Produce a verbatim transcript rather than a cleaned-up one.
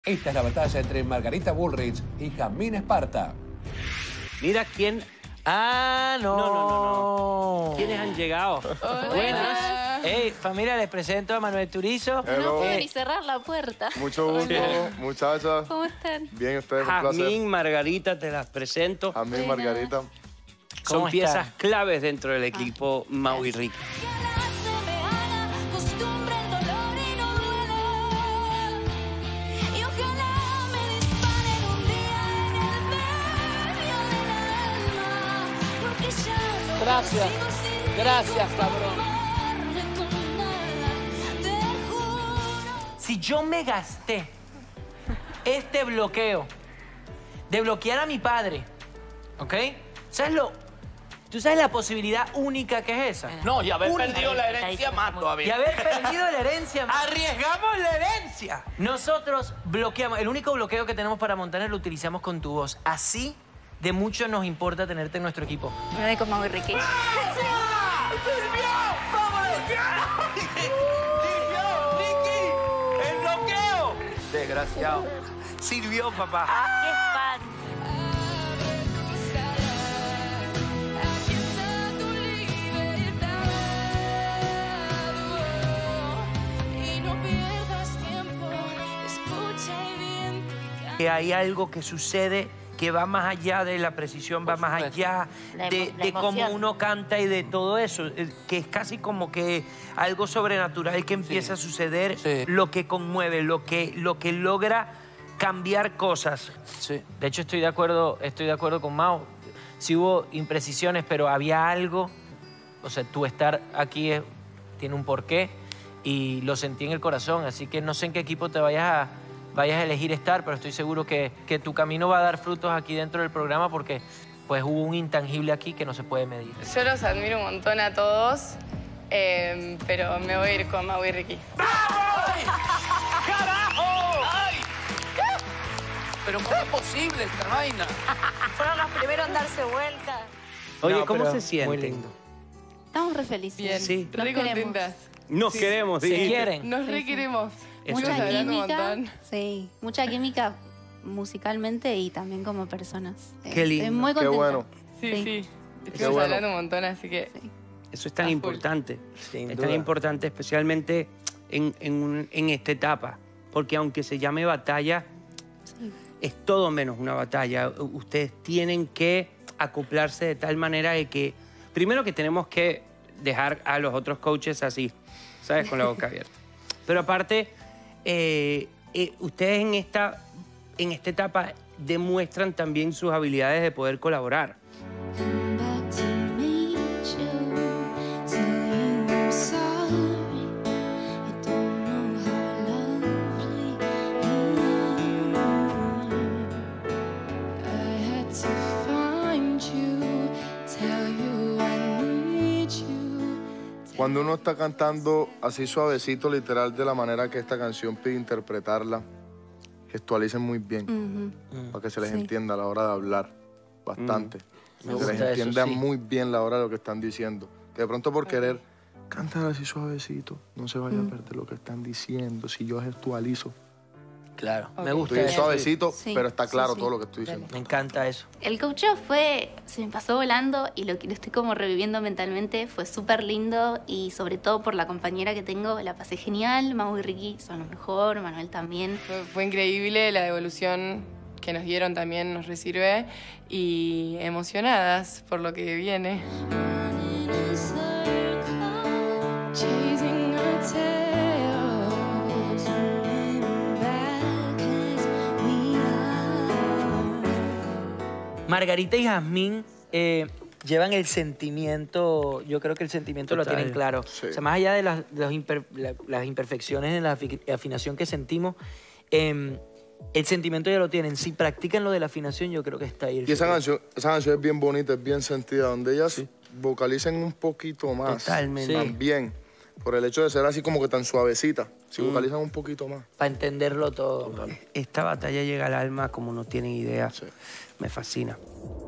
Esta es la batalla entre Margarita Bullrich y Jazmín Esparta. Mira quién... ¡Ah, no! No, no, no, no. ¿Quiénes han llegado? Hola. Buenas. Hey, familia, les presento a Manuel Turizo. No Hello. puedo ni cerrar la puerta. Mucho gusto, muchachas. ¿Cómo están? Bien, ustedes, un Jazmín, placer. Margarita, te las presento. Jazmín, Buenas. Margarita. Son ¿Cómo piezas están? claves dentro del equipo Mau y Ricky. Gracias. Gracias, cabrón. Si yo me gasté este bloqueo de bloquear a mi padre, ¿ok? ¿Sabes lo? ¿Tú sabes la posibilidad única que es esa? No, y haber Única. perdido la herencia más Y todavía. haber perdido la herencia. ¡Arriesgamos la herencia! Nosotros bloqueamos. El único bloqueo que tenemos para Montaner lo utilizamos con tu voz. Así de mucho nos importa tenerte en nuestro equipo. Me voy con Mau y Ricky. ¡Silvio! ¡Vámonos! ¡Silvio! ¡Ricky! ¡El bloqueo! Desgraciado. Sirvió, papá. ¡Qué fan! Que hay algo que sucede que va más allá de la precisión, va más allá La de, emo- la de cómo emoción. uno canta y de todo eso, eh, que es casi como que algo sobrenatural que empieza a suceder, Sí. lo que conmueve, lo que, lo que logra cambiar cosas. Sí. De hecho, estoy de acuerdo, estoy de acuerdo con Mau. Sí hubo imprecisiones, pero había algo. O sea, tu estar aquí es- tiene un porqué y lo sentí en el corazón. Así que no sé en qué equipo te vayas a, vayas a elegir estar, pero estoy seguro que, que tu camino va a dar frutos aquí dentro del programa porque pues hubo un intangible aquí que no se puede medir. Yo los admiro un montón a todos, eh, pero me voy a ir con Mau y Ricky. ¡Carajo! ¡Ay! Pero ¿cómo es posible esta vaina? Fueron los primeros en darse vuelta. Oye, No, ¿cómo pero se muy sienten? lindo. Estamos re felices. Bien, Sí. Nos re queremos. contentas. Nos queremos, ¿Se dijiste. quieren? Nos Sí, re sí. queremos. Eso Mucha es Estuvimos hablando un química. montón. Sí, mucha química musicalmente y también como personas. Eh, Qué lindo. Estoy muy Qué contenta. bueno. Sí, Sí. sí. Estuvimos bueno. hablando un montón, así que... Sí. Eso es tan A full. importante. Sin es duda. tan importante, especialmente en, en un- en esta etapa. Porque aunque se llame batalla, Sí. es todo menos una batalla. U- Ustedes tienen que acoplarse de tal manera de que, primero que tenemos que dejar a los otros coaches así, ¿sabes? Con la boca abierta. Pero aparte, eh, eh, ustedes en esta, en esta etapa demuestran también sus habilidades de poder colaborar. Come back to meet you, tell you I'm sorry. You don't know how lovely you are. I had to find you, tell you I need you. Cuando uno está cantando así suavecito, literal, de la manera que esta canción pide interpretarla, gestualicen muy bien, Ujú. para que se les Sí. entienda a la hora de hablar, bastante. Me Que les gusta eso, entiendan sí. muy bien la hora de lo que están diciendo. Que de pronto por querer cantar así suavecito, no se vaya a perder lo que están diciendo. Si yo gestualizo, Claro, Ok. me gusta estoy eso. suavecito, Sí, pero está sí, claro sí. todo lo que estoy Dale. diciendo. Me encanta eso. El coacheo fue, se me pasó volando y lo que lo estoy como reviviendo mentalmente. Fue súper lindo y sobre todo por la compañera que tengo, la pasé genial. Mau y Ricky son lo mejor, Manuel también. Fue, fue increíble, la devolución que nos dieron también nos resirve y emocionadas por lo que viene. Running in circles, chasing our tails, swimming back as we are. Margarita y Jazmín eh, llevan el sentimiento, yo creo que el sentimiento lo Total. tienen claro. Sí. O sea, más allá de las, de los imper- la- las imperfecciones en la afi- afinación que sentimos, eh, el sentimiento ya lo tienen. Si practican lo de la afinación, yo creo que está ahí. el Y esa secreto. canción, esa canción es bien bonita, es bien sentida, donde ellas vocalicen un poquito más. Totalmente. Sí. También, por el hecho de ser así como que tan suavecita. Si vocalizan un poquito más. Para entenderlo todo. mano. Esta batalla llega al alma como no tienen idea. Sí. Me fascina.